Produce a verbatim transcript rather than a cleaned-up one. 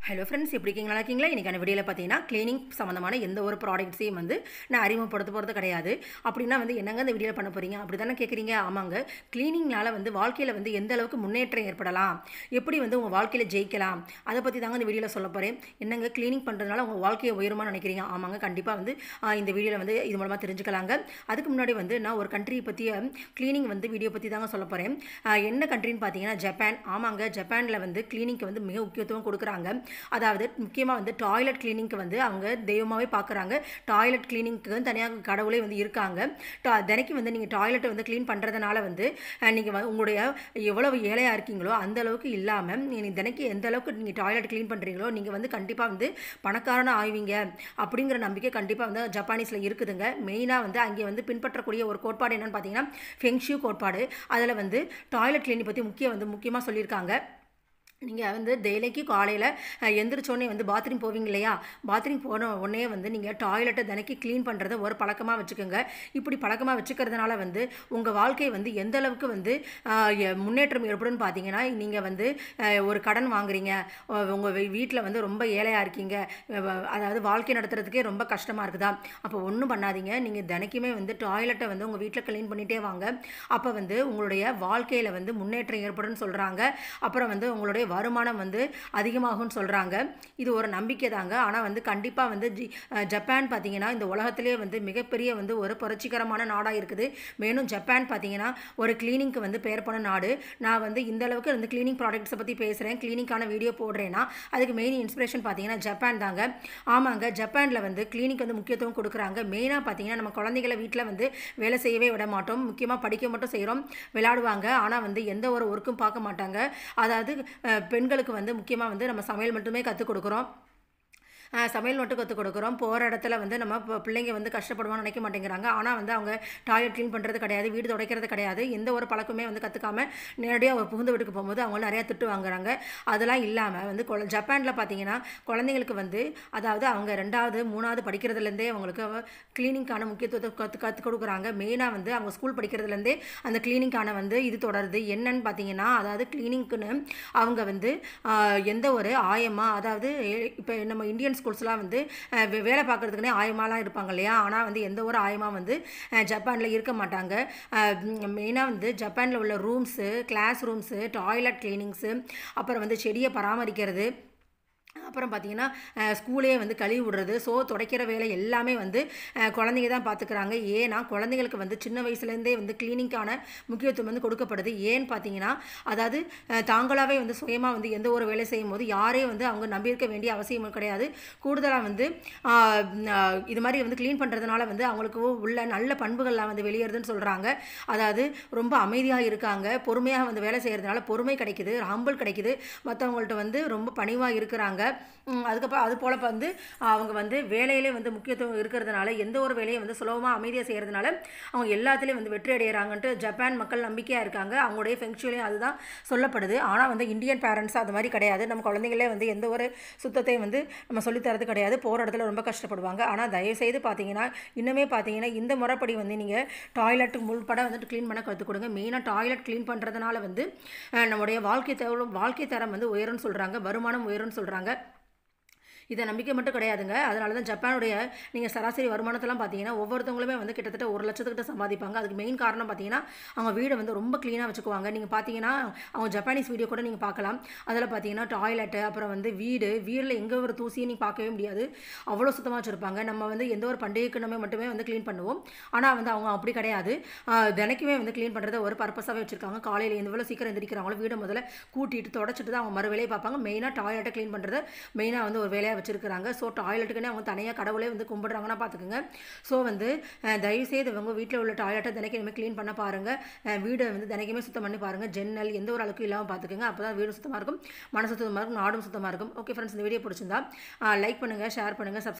Hello friends, எப்படி இருக்கீங்க? நல்லா இருக்கீங்களா? இன்றைக்கான வீடியோவில் பார்த்தீங்கன்னா க்ளீனிங் சம்மந்தமான எந்த ஒரு ப்ராடக்ட்ஸையும் வந்து நான் அறிமுகப்படுத்த போகிறது கிடையாது. அப்படின்னா வந்து என்னங்க இந்த வீடியோவில் பண்ண போகிறீங்க அப்படி தானே கேட்குறீங்க? ஆமாங்க. க்ளீனிங்னால வந்து வாழ்க்கையில் வந்து எந்த அளவுக்கு முன்னேற்றம் ஏற்படலாம், எப்படி வந்து உங்கள் வாழ்க்கையில் ஜெயிக்கலாம், அதை பற்றி தாங்க இந்த வீடியோவில் சொல்ல போகிறேன். என்னங்க க்ளீனிங் பண்ணுறதுனால உங்கள் வாழ்க்கையை உயருமான்னு நினைக்கிறீங்க? ஆமாங்க, கண்டிப்பாக வந்து ஆஹ், இந்த வீடியோவில் வந்து இது மூலமாக தெரிஞ்சுக்கலாங்க. அதுக்கு முன்னாடி வந்து நான் ஒரு கண்ட்ரி பற்றிய க்ளீனிங் வந்து வீடியோ பற்றி தாங்க சொல்ல போகிறேன். என்ன கண்ட்ரின்னு பார்த்தீங்கன்னா ஜப்பான். ஆமாங்க, ஜப்பானில் வந்து க்ளீனிங்க்கு வந்து மிக முக்கியத்துவம் கொடுக்குறாங்க. அதாவது முக்கியமாக வந்து டாய்லெட் கிளீனிங்க்கு வந்து அவங்க தெய்வமாகவே பார்க்குறாங்க. டாய்லெட் கிளீனிங்க்கு தனியாக கடவுளே வந்து இருக்காங்க. டா தினைக்கும் வந்து நீங்கள் டாய்லெட்டை வந்து க்ளீன் பண்ணுறதுனால வந்து நீங்கள் வந்து உங்களுடைய எவ்வளவு ஏழையாக இருக்கீங்களோ அந்த அளவுக்கு இல்லாமல் நீங்கள் தினைக்கு எந்த அளவுக்கு நீங்கள் டாய்லெட் க்ளீன் பண்ணுறீங்களோ நீங்கள் வந்து கண்டிப்பாக வந்து பணக்காரனாக ஆவீங்க அப்படிங்கிற நம்பிக்கை கண்டிப்பாக வந்து ஜப்பானீஸில் இருக்குதுங்க. மெயினாக வந்து அங்கே வந்து பின்பற்றக்கூடிய ஒரு கோட்பாடு என்னென்னு பார்த்தீங்கன்னா ஃபெங்ஷியூ கோட்பாடு. அதில் வந்து டாய்லெட் கிளீனிங் பற்றி முக்கிய வந்து முக்கியமாக சொல்லியிருக்காங்க. நீங்கள் வந்து டெய்லிக்கு காலையில் எந்திரிச்சோடனே வந்து பாத்ரூம் போவீங்க இல்லையா? பாத்ரூம் போன உடனே வந்து நீங்கள் டாய்லெட்டை தினைக்கு க்ளீன் பண்ணுறத ஒரு பழக்கமாக வச்சுக்கோங்க. இப்படி பழக்கமாக வச்சுக்கிறதுனால வந்து உங்கள் வாழ்க்கை வந்து எந்த அளவுக்கு வந்து ஆஹ், எ- முன்னேற்றம் ஏற்படும்னு பார்த்தீங்கன்னா, நீங்கள் வந்து ஆஹ், ஒரு கடன் வாங்குறீங்க, உங்கள் வீட்டில் வந்து ரொம்ப ஏழையாக இருக்கீங்க, அஹ், அதாவது வாழ்க்கை நடத்துறதுக்கே ரொம்ப கஷ்டமாக இருக்குதா? அப்போ ஒன்றும் பண்ணாதீங்க. நீங்கள் தினைக்குமே வந்து டாய்லெட்டை வந்து உங்கள் வீட்டில் க்ளீன் பண்ணிகிட்டே வாங்க. அப்போ வந்து உங்களுடைய வாழ்க்கையில் வந்து முன்னேற்றம் ஏற்படும்னு சொல்கிறாங்க. அப்புறம் வந்து உங்களுடைய வருமானம் வந்து அதிகமாகும்னு சொல்கிறாங்க. இது ஒரு நம்பிக்கை தாங்க. ஆனால் வந்து கண்டிப்பாக வந்து ஜி அஹ் ஜப்பான் பார்த்தீங்கன்னா இந்த உலகத்திலே வந்து மிகப்பெரிய வந்து ஒரு புரட்சிகரமான நாடாக இருக்குது. மேலும் ஜப்பான் பார்த்தீங்கன்னா ஒரு கிளீனிங்க்கு வந்து பெயர் போன நாடு. நான் வந்து இந்த அளவுக்கு வந்து கிளீனிங் ப்ராடக்ட்ஸை பற்றி பேசுகிறேன், கிளீனிங்கான வீடியோ போடுறேன்னா அதுக்கு மெயின் இன்ஸ்பிரேஷன் பார்த்தீங்கன்னா ஜப்பான் தாங்க. ஆமாங்க, ஜப்பானில் வந்து கிளீனிக் வந்து முக்கியத்துவம் கொடுக்குறாங்க. மெயினாக பார்த்தீங்கன்னா நம்ம குழந்தைகளை வீட்டில் வந்து வேலை செய்யவே விட மாட்டோம். முக்கியமாக படிக்க மட்டும் செய்கிறோம், விளையாடுவாங்க. ஆனால் வந்து எந்த ஒரு ஒர்க்கும் பார்க்க மாட்டாங்க. அதாவது அஹ், பெண்களுக்கு வந்து முக்கியமாக வந்து நம்ம சமையல் மட்டுமே கற்றுக் கொடுக்குறோம். ஆஹ் சமையல் மட்டும் கற்றுக் கொடுக்குறோம். போகிற இடத்துல வந்து நம்ம இப்போ பிள்ளைங்க வந்து கஷ்டப்படுவான்னு நினைக்க மாட்டேங்கிறாங்க. ஆனால் வந்து அவங்க டாய்லெட் க்ளீன் பண்ணுறது கிடையாது, வீடு துடைக்கிறது கிடையாது, எந்த ஒரு பழக்கமே வந்து கற்றுக்காம நேரடியாக ஒரு புகுந்த வீட்டுக்கு போகும்போது அவங்க நிறையா திட்டு வாங்குறாங்க. அதெல்லாம் இல்லாமல் வந்து குழ ஜப்பானில் பார்த்தீங்கன்னா குழந்தைங்களுக்கு வந்து அதாவது அவங்க ரெண்டாவது மூணாவது படிக்கிறதுலேருந்தே அவங்களுக்கு க்ளீனிங்கான முக்கியத்துவத்தை கற்று கற்றுக் கொடுக்குறாங்க. மெயினாக வந்து அவங்க ஸ்கூல் படிக்கிறதுலேருந்தே அந்த க்ளீனிங்கான வந்து இது தொடருது. என்னன்னு பார்த்தீங்கன்னா, அதாவது க்ளீனிங்க்குன்னு அவங்க வந்து ஆஹ், எந்த ஒரு ஆயமா, அதாவது இப்போ நம்ம இந்தியன் ஸ்கூல்ஸ்லாம் வந்து அஹ், வே- வேலை பார்க்குறதுக்குனே ஆயமாலாம் இருப்பாங்க இல்லையா? ஆனால் வந்து எந்த ஒரு ஆயமா வந்து ஜப்பானில் இருக்க மாட்டாங்க. மெயினாக வந்து ஜப்பானில் உள்ள rooms, class rooms, toilet cleanings, அப்புறம் வந்து செடியை பராமரிக்கிறது, அப்புறம் பார்த்தீங்கன்னா அஹ், ஸ்கூலே வந்து கழுவி விடுறது, ஸோ துடைக்கிற வேலை எல்லாமே வந்து அஹ், குழந்தைங்க தான் பார்த்துக்கிறாங்க. ஏன்னா குழந்தைங்களுக்கு வந்து சின்ன வயசுலேருந்தே வந்து க்ளீனிங்கான முக்கியத்துவம் வந்து கொடுக்கப்படுது. ஏன்னு பார்த்தீங்கன்னா, அதாவது அஹ், தாங்களாகவே வந்து சுயமாக வந்து எந்த ஒரு வேலை செய்யும் போது யாரையும் வந்து அவங்க நம்பியிருக்க வேண்டிய அவசியம் கிடையாது. கூடுதலாக வந்து ஆஹ், ஆஹ், இது மாதிரி வந்து க்ளீன் பண்ணுறதுனால வந்து அவங்களுக்கு உள்ள நல்ல பண்புகள்லாம் வந்து வெளியேறுதுன்னு சொல்கிறாங்க. அதாவது ரொம்ப அமைதியாக இருக்காங்க, பொறுமையாக வந்து வேலை செய்கிறதுனால பொறுமை கிடைக்குது, ஹம்பிள் கிடைக்குது, மற்றவங்கள்ட்ட வந்து ரொம்ப பணிவாக இருக்கிறாங்க. உம், அதுக்கப்புறம் அது போல் வந்து அவங்க வந்து வேலையிலே வந்து முக்கியத்துவம் இருக்கிறதுனால எந்த ஒரு வேலையை வந்து சுலபமாக அமைதியாக செய்கிறதுனால அவங்க எல்லாத்துலேயும் வந்து வெற்றி அடைகிறாங்கன்ட்டு ஜப்பான் மக்கள் நம்பிக்கையாக இருக்காங்க. அவங்களுடைய ஃபெங்ஷுலையும் அதுதான் சொல்லப்படுது. ஆனால் வந்து இந்தியன் பேரண்ட்ஸ் அது மாதிரி கிடையாது. நம்ம குழந்தைங்களே வந்து எந்த ஒரு சுத்தத்தையும் வந்து நம்ம சொல்லித்தரது கிடையாது. போகிற இடத்துல ரொம்ப கஷ்டப்படுவாங்க. ஆனால் தயவுசெய்து பார்த்தீங்கன்னா இன்னுமே பார்த்தீங்கன்னா இந்த முறைப்படி வந்து நீங்கள் டாய்லெட் முள்பட வந்துட்டு க்ளீன் பண்ண கற்றுக் கொடுங்க. மெயினாக டாய்லெட் க்ளீன் பண்ணுறதுனால வந்து அஹ், நம்முடைய வாழ்க்கை தரம் வாழ்க்கை தரம் வந்து உயரும்னு சொல்கிறாங்க, வருமானம் உயரும்னு சொல்கிறாங்க. இதை நம்பிக்கை மட்டும் கிடையாதுங்க. அதனால தான் ஜப்பானுடைய நீங்கள் சராசரி வருமானத்தெல்லாம் பார்த்தீங்கன்னா ஒவ்வொருத்தவங்களுமே வந்து கிட்டத்தட்ட ஒரு லட்சத்துக்கிட்ட சம்பாதிப்பாங்க. அதுக்கு மெயின் காரணம் பார்த்தீங்கன்னா அவங்க வீடை வந்து ரொம்ப க்ளீனாக வச்சுக்குவாங்க. நீங்கள் பார்த்தீங்கன்னா அவங்க ஜப்பானீஸ் வீடியோ கூட நீங்கள் பார்க்கலாம். அதில் பார்த்தீங்கன்னா டாய்லெட்டு, அப்புறம் வந்து வீடு, வீட்டில் எங்கே ஒரு தூசியும் நீங்கள் பார்க்கவே முடியாது, அவ்வளோ சுத்தமாக வச்சுருப்பாங்க. நம்ம வந்து எந்த ஒரு பண்டிகைக்கு நம்ம மட்டுமே வந்து க்ளீன் பண்ணுவோம். ஆனால் வந்து அவங்க அப்படி கிடையாது. ஆஹ் தினைக்குமே வந்து க்ளீன் பண்ணுறத ஒரு பர்பஸாகவே வச்சுருக்காங்க. காலையில் எந்த வேலை சீக்கிரம் எந்திரிக்கிறாங்களோ வீடை முதல்ல கூட்டிட்டு தொடச்சிட்டு தான் அவங்க மறு வேலையை பார்ப்பாங்க. மெயினாக டாய்லெட்டை க்ளீன் பண்ணுறத மெயினாக வந்து ஒரு வேலையாக வச்சிருக்காங்க. ஸோ டாய்லெட்டுக்குன்னு அவங்க தனியாக கடவுளே வந்து கும்பிடுறாங்கன்னா பார்த்துக்குங்க. ஸோ வந்து அஹ், தயவுசெய்து இவங்க வீட்டில் உள்ள டாய்லெட்டை தினைக்குமே க்ளீன் பண்ண பாருங்கள். வீடை வந்து தினைக்குமே சுத்தம் பண்ணி பாருங்கள். ஜன்னல் எந்த ஒரு அளவுக்கு இல்லாமல் பார்த்துக்குங்க. அப்போ தான் வீடும் சுத்தமாக இருக்கும், மனசு சுத்தமாக இருக்கும், நாடும் சுத்தமாக இருக்கும். ஓகே ஃப்ரெண்ட்ஸ், இந்த வீடியோ பிடிச்சிருந்தா லைக் பண்ணுங்கள், ஷேர் பண்ணுங்கள், சப்ஸ்கிரைப்